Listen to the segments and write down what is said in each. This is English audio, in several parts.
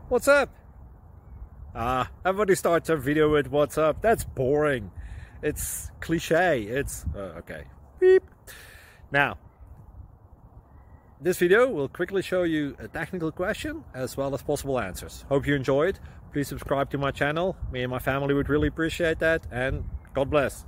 What's up? Everybody starts a video with what's up. That's boring. It's cliche. It's okay. Beep. Now, this video will quickly show you a technical question as well as possible answers. Hope you enjoyed. Please subscribe to my channel. Me and my family would really appreciate that, and God bless.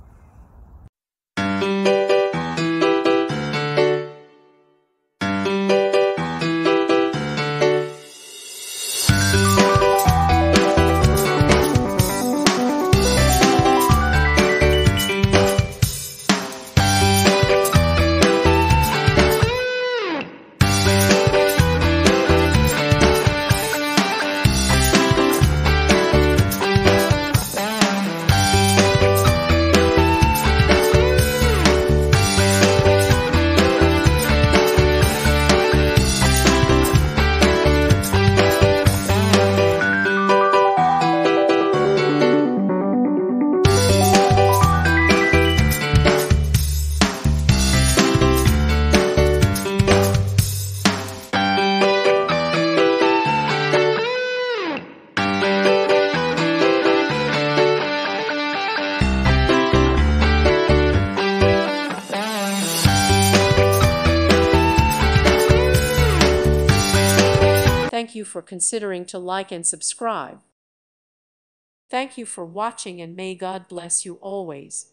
Thank you for considering to like and subscribe. Thank you for watching, and may God bless you always.